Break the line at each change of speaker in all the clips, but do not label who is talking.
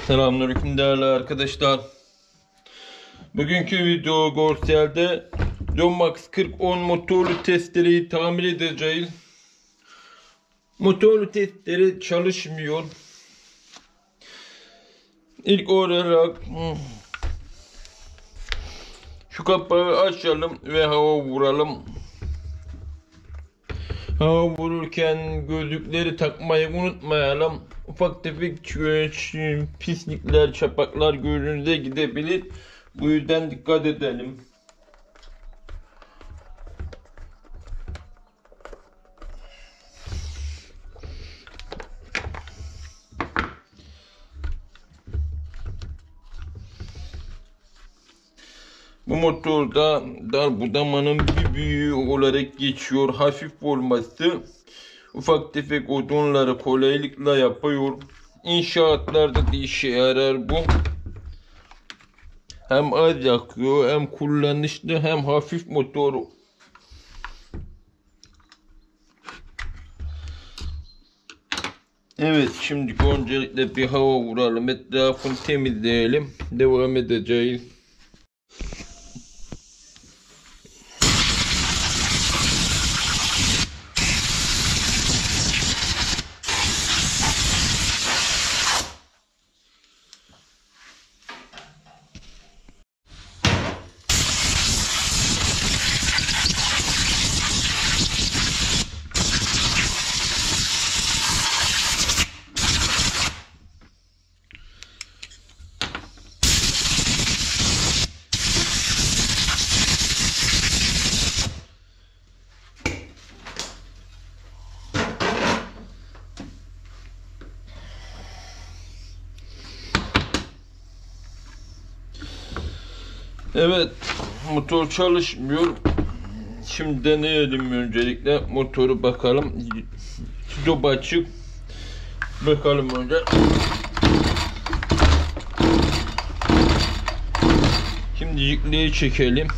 Selamünaleyküm değerli arkadaşlar. Bugünkü video görselde Donmax 4010 motorlu testereyi tamir edeceğiz. Motorlu testere çalışmıyor. İlk olarak şu kapağı açalım ve hava vuralım. Hava vururken gözlükleri takmayı unutmayalım. Ufak tefek pislikler, çapaklar gözünüze gidebilir. Bu yüzden dikkat edelim. Bu motorda darbudamanın bir büyüğü olarak geçiyor. Hafif olması ufak tefek odunları kolaylıkla yapıyor. İnşaatlarda da işe yarar bu. Hem az yakıyor, hem kullanışlı, hem hafif motor. Evet, şimdi öncelikle bir hava vuralım, etrafını temizleyelim, devam edeceğiz. Evet, motor çalışmıyor. Şimdi deneyelim öncelikle motoru, bakalım. Stop açık. Bakalım önce. Şimdi yükleyi çekelim.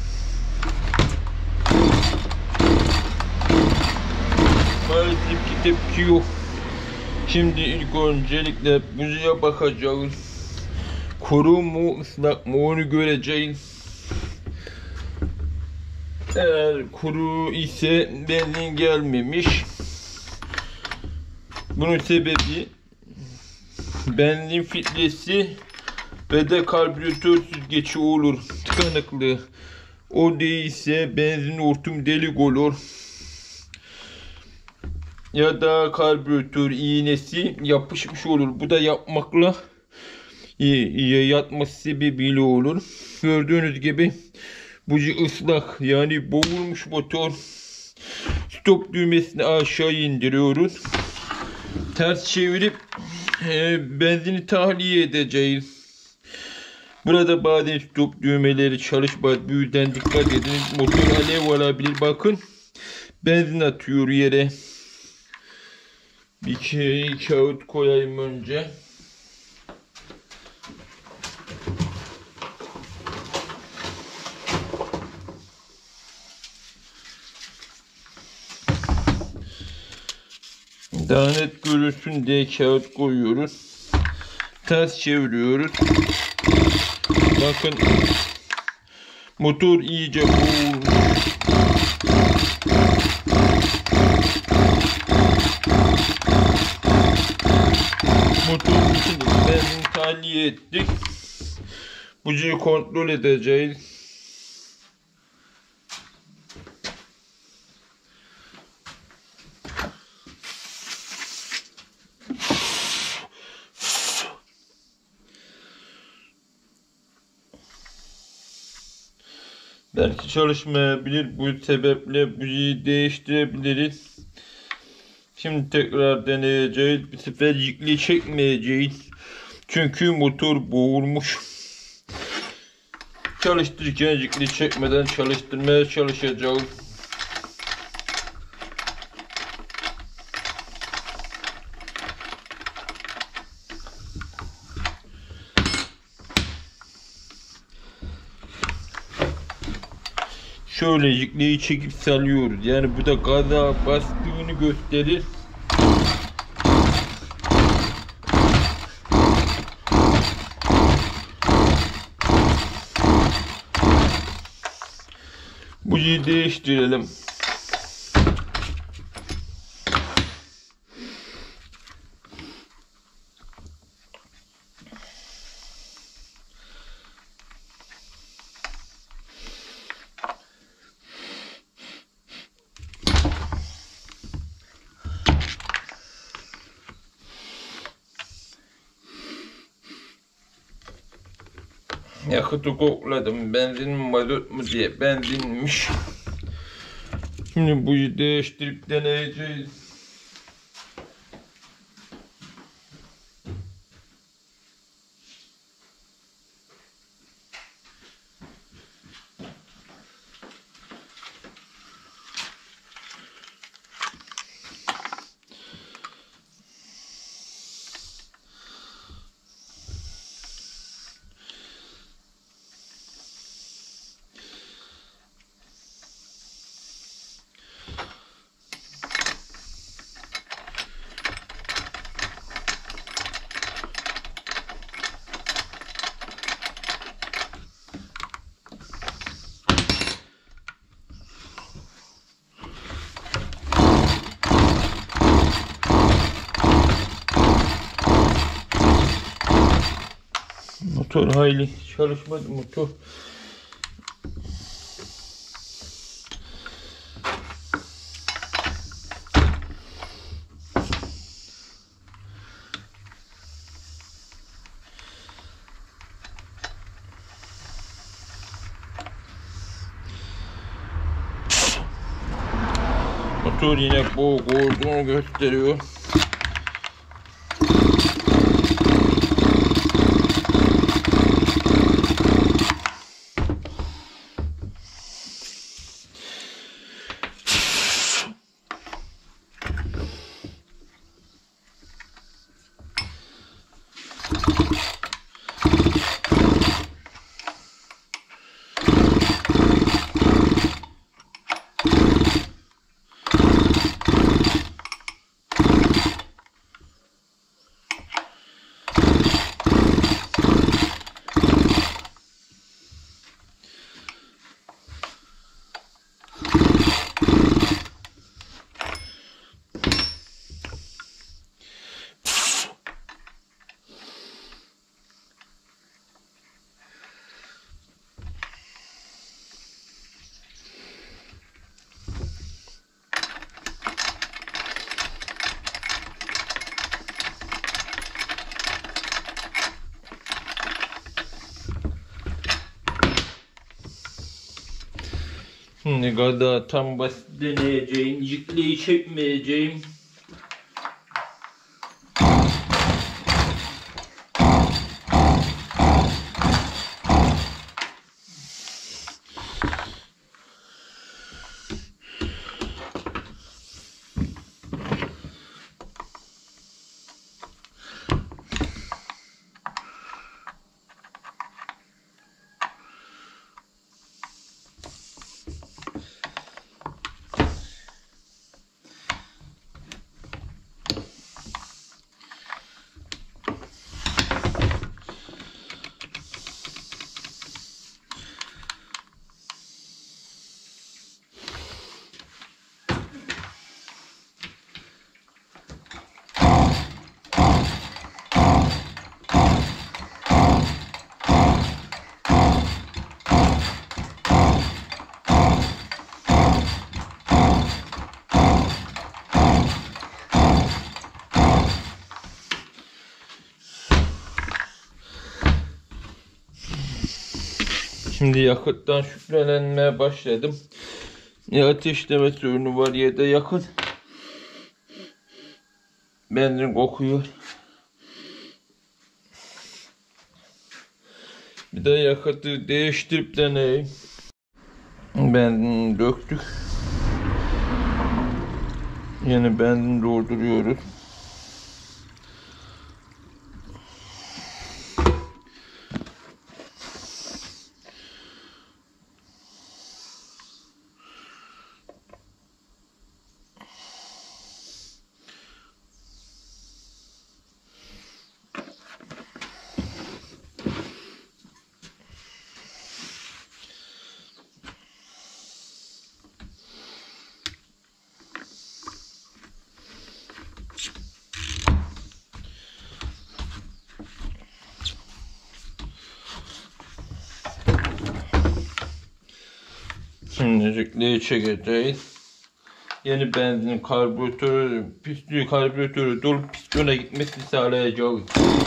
Maalesef ki tepki yok. Şimdi ilk öncelikle buzuya bakacağız. Kuru mu, ıslak mı, onu göreceğiz. Eğer kuru ise benzin gelmemiş. Bunun sebebi benzin filtresi ve de karbüratör süzgeci olur tıkanıklığı. O değilse benzin hortum delik olur. Ya da karbüratör iğnesi yapışmış olur. Bu da yapmakla yatması sebebiyle olur. Gördüğünüz gibi buji ıslak, yani boğulmuş motor. Stop düğmesini aşağı indiriyoruz. Ters çevirip benzini tahliye edeceğiz. Burada bazen stop düğmeleri çalışmaz. Bu yüzden dikkat edin. Motor alev alabilir. Bakın, benzin atıyor yere. Bir kağıt koyayım önce. Daha net görürsün diye kağıt koyuyoruz. Ters çeviriyoruz. Bakın, motor iyice boğulmuş. Motorun içinde benzin tahliye ettik. Bujiyi kontrol edeceğiz. Belki çalışmayabilir. Bu sebeple bujiyi değiştirebiliriz. Şimdi tekrar deneyeceğiz. Bir sefer yükle çekmeyeceğiz. Çünkü motor boğulmuş. Çalıştırırken yükle çekmeden çalıştırmaya çalışacağız. Şöyle yükleyi çekip salıyoruz. Yani bu da gaza bastığını gösterir. bujiyi değiştirelim. Yakıtı kokladım. Benzin mi mazot mu diye. Benzinmiş. Şimdi bujiyi değiştirip deneyeceğiz. Motor hayli çalışmadı motor. Motor yine boğuk olduğunu gösteriyor. Şimdi gada tam basit deneyeceğim. Jikliği çekmeyeceğim. Şimdi yakıttan şüphelenmeye başladım. Ya ateşleme sorunu var ya da yakıt. Benzin kokuyor. Bir de yakıtı değiştirip deneyeyim. Benzin döktük. Yine benzin dolduruyoruz. Şimdilik çekeceğiz. Yeni benzin karbüratörü dolup pistona gitmesini sağlayacağız.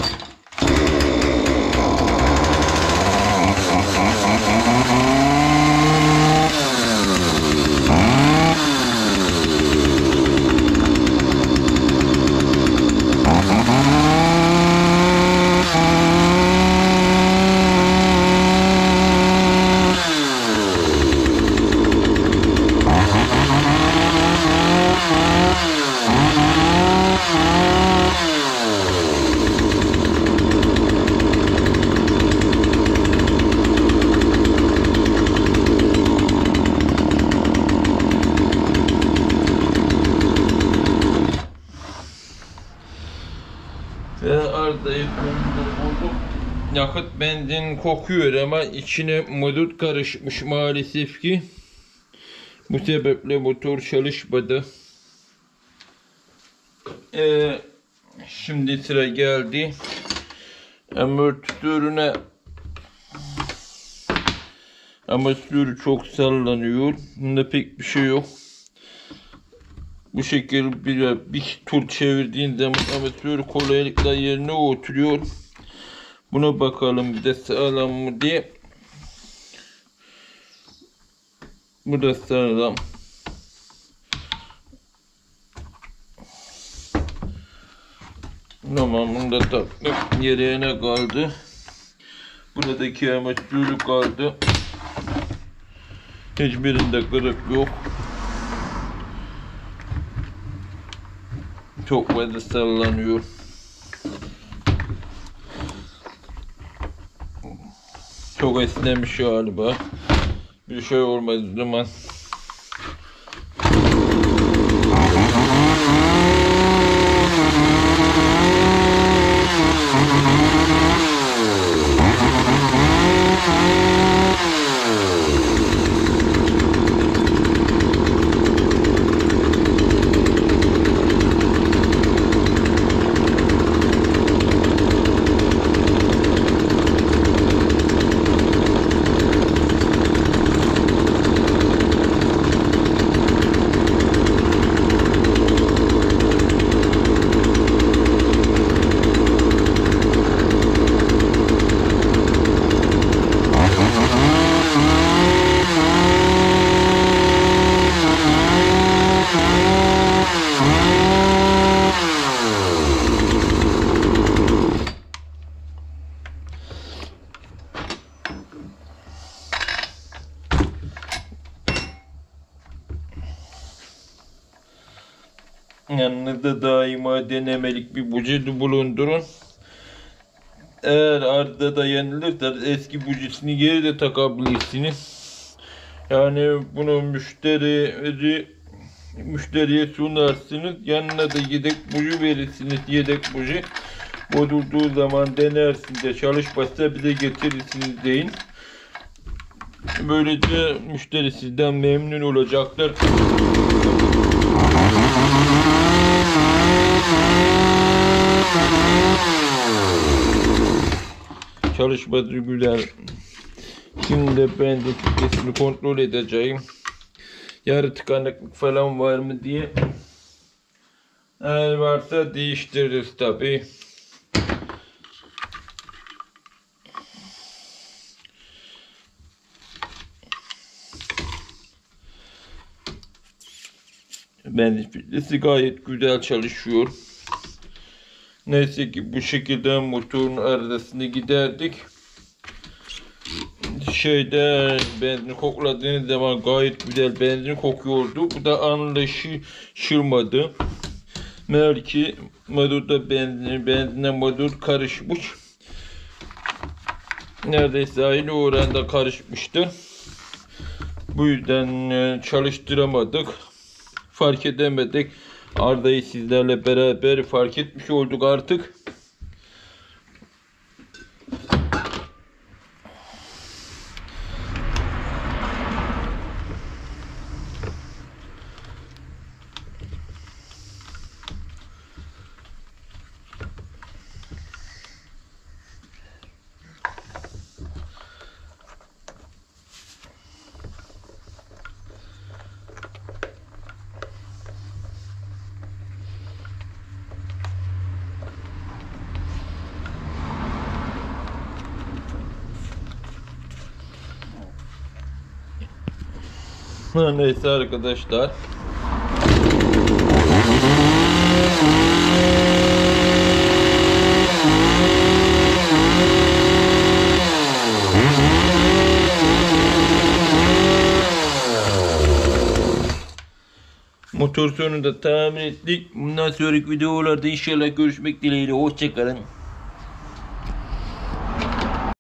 Arda'yı bulduk. Yakıt benzin kokuyor ama içine mazot karışmış maalesef ki. Bu sebeple motor çalışmadı. Şimdi sıra geldi amortisörüne. Amortisör çok sallanıyor. Bunda pek bir şey yok. Bu şekilde bir tur çevirdiğin zaman amortisör kolaylıkla yerine oturuyor. Buna bakalım bir de sağlam mı diye. Bu da sağlam. Tamam, bunu da taktık. Yerine kaldı. Buradaki amortisörü kaldı. Hiçbirinde kırık yok. Çok fazla sallanıyor. Çok esnemiş galiba. Bir şey olmadığı zaman. Yanınızda daima denemelik bir buji bulundurun. Eğer arıza da yenilirse eski bujisini geri de takabilirsiniz. Yani bunu müşteriye sunarsınız. Yanına da yedek buji verirsiniz. Yedek buji bozulduğu zaman denersiniz de çalışmazsa bize getirirsiniz deyin. Böylece müşteri sizden memnun olacaklar. Çalışması güzel. Şimdi de ben de kütlesini kontrol edeceğim. Yarı tıkanıklık falan var mı diye. Eğer varsa değiştiririz tabi. Benzin filtresi gayet güzel çalışıyor. Neyse ki bu şekilde motorun arızasını giderdik. Benzin kokladığınız zaman gayet güzel benzin kokuyordu. Bu da anlaşılmadı. Meğer ki mazota benzine mazot karışmış. Neredeyse aynı oranda karışmıştı. Bu yüzden çalıştıramadık. Fark edemedik. Arda'yı sizlerle beraber fark etmiş olduk artık. Neyse arkadaşlar. Motor sonunda tamir ettik. Bundan sonraki videolarda inşallah görüşmek dileğiyle. Hoşçakalın.